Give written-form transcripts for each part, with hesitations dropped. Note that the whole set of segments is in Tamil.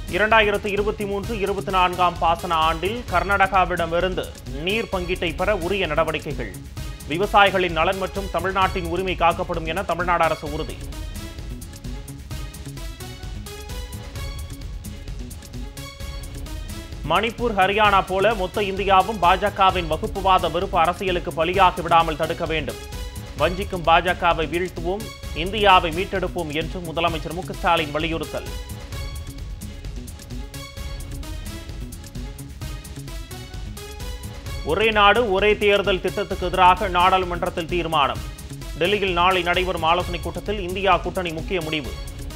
2023-24 பாசன ஆண்டில் கர்நாடகாவிடமிருந்து நீர் பங்கீட்டை பெற உரிய நடவடிக்கைகள். விவசாயிகளின் நலன் மற்றும் தமிழ்நாட்டின் உரிமை காக்கப்படும் என தமிழ்நாடு அரசு உறுதி. மணிப்பூர், ஹரியானா போல மொத்த இந்தியாவும் பாஜகவின் வகுப்புவாத வெறுப்பு அரசியலுக்கு பலியாகி விடாமல் தடுக்க வேண்டும். வஞ்சிக்கும் பாஜகவை வீழ்த்துவோம், இந்தியாவை மீட்டெடுப்போம் என்று முதலமைச்சர் MKStalin வலியுறுத்தல். ஒரே நாடு ஒரே தேர்தல் திட்டத்துக்கு எதிராக நாடாளுமன்றத்தில் தீர்மானம். டெல்லியில் நாளை நடைபெறும் ஆலோசனைக் கூட்டத்தில் இந்தியா கூட்டணி முக்கிய முடிவு.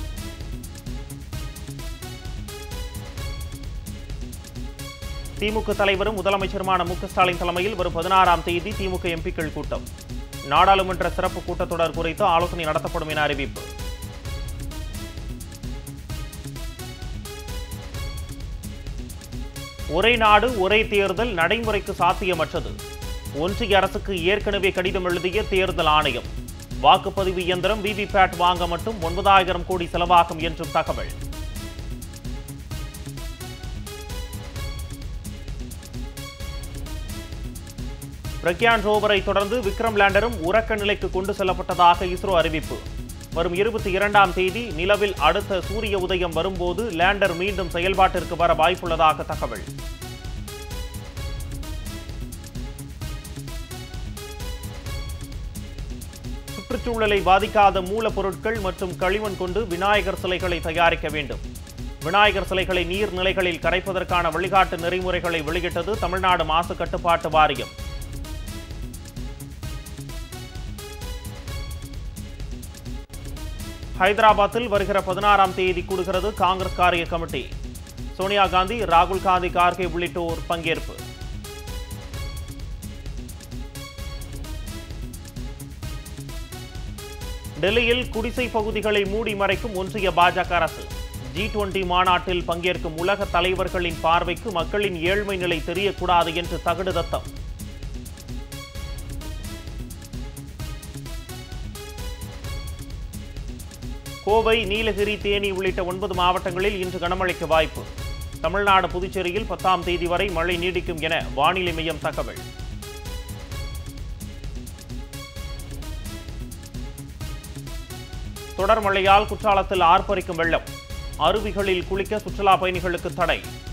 திமுக தலைவரும் முதலமைச்சருமான MKStalin தலைமையில் வரும் 16ஆம் தேதி திமுக எம்பிக்கள் கூட்டம். நாடாளுமன்ற சிறப்பு கூட்டத்தொடர் குறித்து ஆலோசனை நடத்தப்படும் என அறிவிப்பு. ஒரே நாடு ஒரே தேர்தல் நடைமுறைக்கு சாத்தியமற்றது. ஒன்றிய அரசுக்கு ஏற்கனவே கடிதம் எழுதிய தேர்தல் ஆணையம். வாக்குப்பதிவு இயந்திரம் விவிபேட் வாங்க மட்டும் 9,000 கோடி செலவாகும் என்றும் தகவல். பிரக்யான் ரோவரை தொடர்ந்து விக்ரம் லேண்டரும் உறக்க நிலைக்கு கொண்டு செல்லப்பட்டதாக இஸ்ரோ அறிவிப்பு. வரும் 22ஆம் தேதி நிலவில் அடுத்த சூரிய உதயம் வரும்போது லேண்டர் மீண்டும் செயல்பாட்டிற்கு வர வாய்ப்புள்ளதாக தகவல். சுற்றுச்சூழலை பாதிக்காத மூலப்பொருட்கள் மற்றும் களிமண் கொண்டு விநாயகர் சிலைகளை தயாரிக்க வேண்டும். விநாயகர் சிலைகளை நீர்நிலைகளில் கரைப்பதற்கான வழிகாட்டு நெறிமுறைகளை வெளியிட்டது தமிழ்நாடு மாசு கட்டுப்பாட்டு வாரியம். ஹைதராபாத்தில் வருகிற 16ஆம் தேதி கூடுகிறது காங்கிரஸ் காரிய கமிட்டி. சோனியா காந்தி, ராகுல் காந்தி, கார்கே உள்ளிட்டோர் பங்கேற்பு. டெல்லியில் குடிசை பகுதிகளை மூடி மறைக்கும் ஒன்றிய பாஜக அரசு. G20 மாநாட்டில் பங்கேற்கும் உலக தலைவர்களின் பார்வைக்கு மக்களின் ஏழ்மை நிலை தெரியக்கூடாது என்று தகுடுதத்தம். கோவை, நீலகிரி, தேனி உள்ளிட்ட 9 மாவட்டங்களில் இன்று கனமழைக்கு வாய்ப்பு. தமிழ்நாடு, புதுச்சேரியில் 10ஆம் தேதி வரை மழை நீடிக்கும் என வானிலை மையம் தகவல். தொடர் மழையால் குற்றாலத்தில் ஆர்ப்பரிக்கும் வெள்ளம். அருவிகளில் குளிக்க சுற்றுலா பயணிகளுக்கு தடை.